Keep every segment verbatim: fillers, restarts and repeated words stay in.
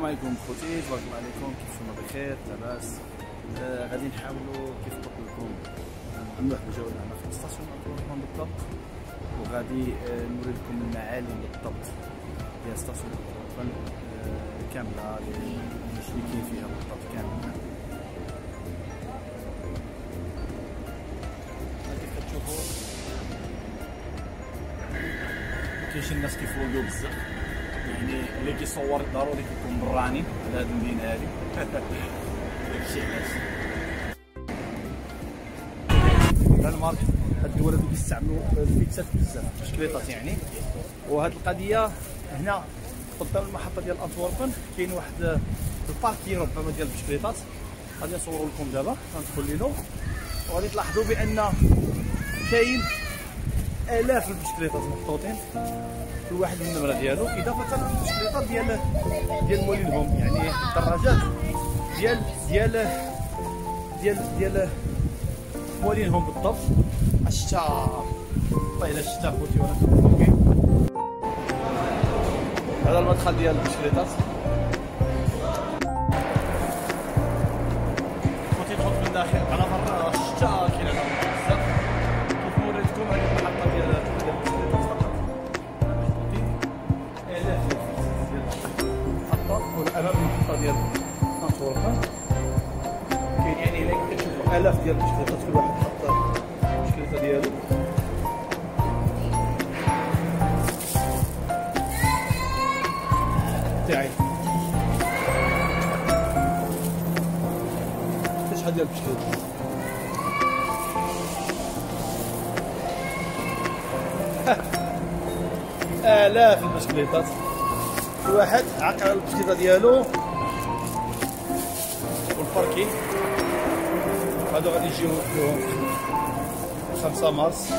عليكم خوتي، تبارك الله عليكم، كيفكم؟ بخير لاباس؟ آه غادي نحاولوا كيف قلت لكم نعملوا واحد الجوله هنا في الستاسيون ديال بالضبط، وغادي آه نوري لكم المعالم بالضبط ديال ستاسيون آه كامله اللي كاين فيها بالضبط كامله. كيف كتشوفوا كاين شي ناس كيفولوا بزاف، يعني اللي كيصور ضروري كيكون براني على هاد المدينه هادي. داكشي علاش دنمارك هاد الدول هادو كيستعملوا الفيتسات بزاف، بشكليطات يعني. وهاد القضيه هنا قدام المحطه ديال انتوربن كاين واحد الباركي ربما ديال البشكليطات، غادي نصوروا لكم دابا، غندخل لينو وغادي تلاحظوا بان كاين الاف البشكليطات محطوطين كل واحد من النمره ديالو، اضافه للبشكليطات ديال ديال موالينهم، يعني الدراجات ديال ديال ديال ديال موالينهم بالضبط. الشتا طايله الشتا خوتي وانا كنفوقي. هذا المدخل ديال البشكليطات خوتي، تدخل من الداخل على برا الشتا كاين على بزاف. كيف وريتكم هذه المحطه ديال البشكليطات فقط محطوطين الاف ديال المحطه، والامام المحطه ديال انتوربن كاين يعني هناك كتشوفوا الاف ديال البشكليطات، كل واحد حط البشكليطه ديالو. تاعي شحال ديال البشكليطات؟ آلاف البشكليطات، كل واحد عاق على البشكليطه ديالو. والباركين هادو غادي يجيو فيهم خمسة مارس.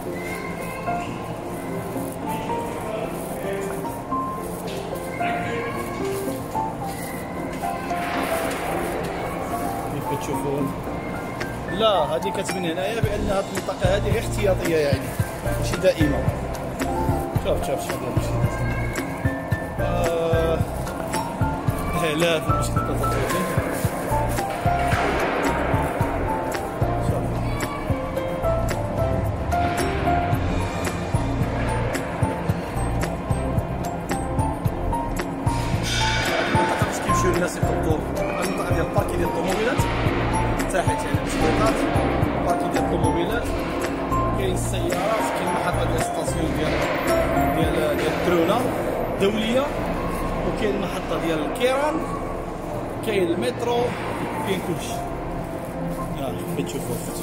كيف كتشوفون، لا هادي كتبين هنايا بان هاد المنطقه هادي غير احتياطيه يعني ماشي دائمه. شوف شوف شحال ديال البشكليطات، آه آلاف البشكليطات اخوتي. الناس يطلبوا المنطقه ديال الباركي ديال الطوموبيلات تحت، يعني البشكليطات الباركي ديال الطوموبيلات، كاين السيارات، كاين محطه ديال ستاسيون ديال ديال ديال كورونا دوليه، وكاين المحطه ديال الكيران، كاين المترو، كاين كلشي. يلا كتشوفوا خوتي.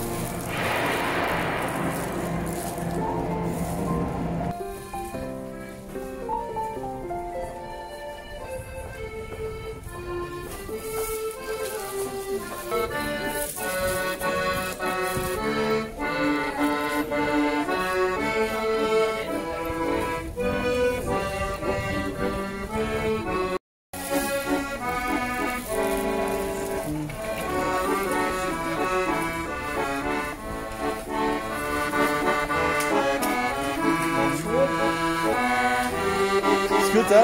اسكت.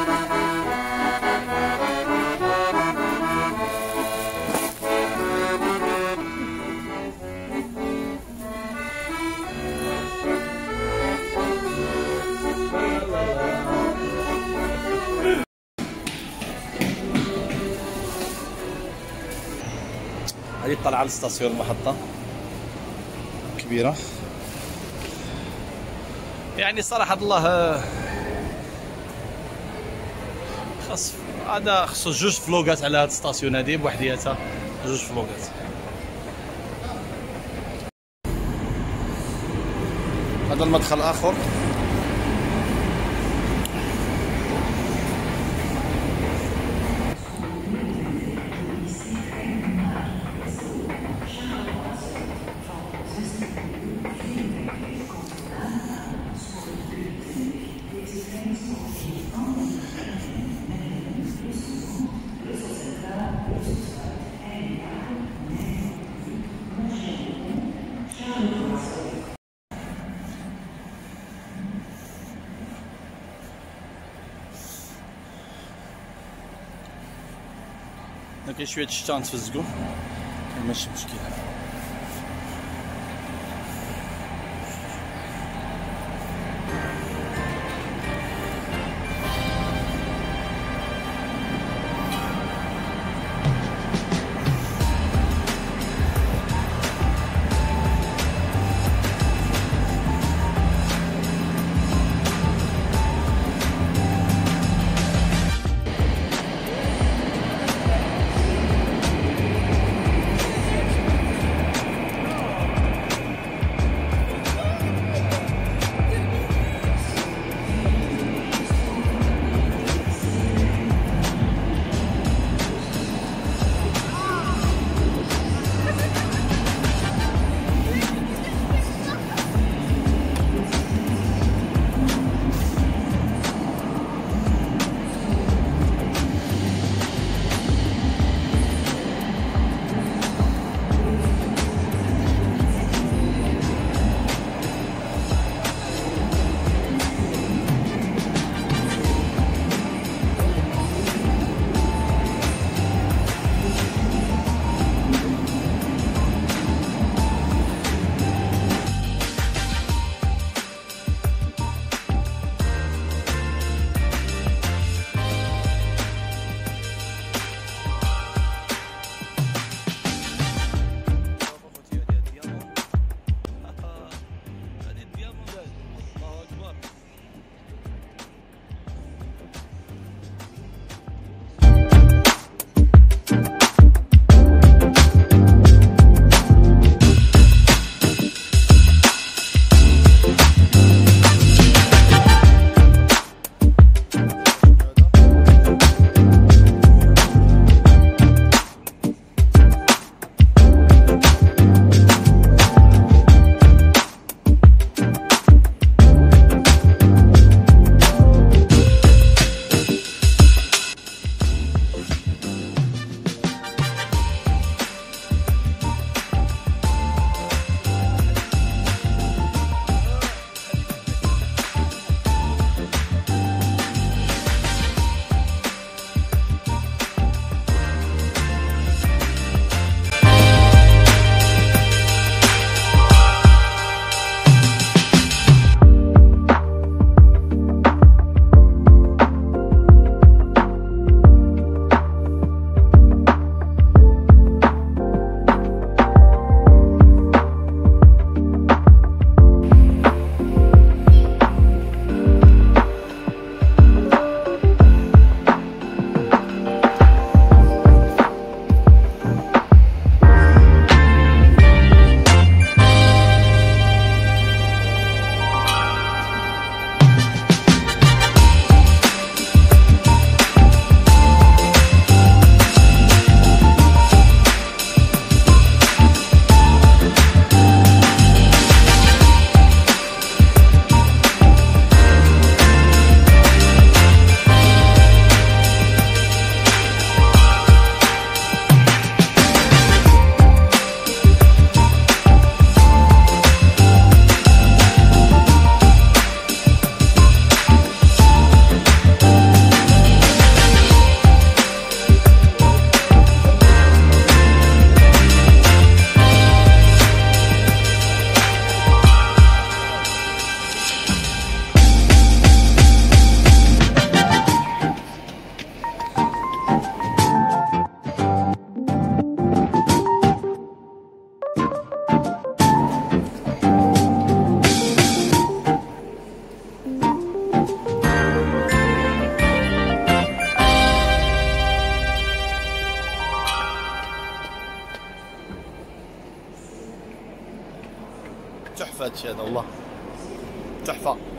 هذه طالعه للستاسيون المحطه كبيره، يعني صراحه الله خاص هذا خصو جوج فلوقات على هاد الستاسيون هادي بوحدياتها، جوج فلوقات. هذا المدخل الاخر. كاين شويه الشتا نتفزقو ماشي مشكل. تحفة هادشي هذا والله تحفة.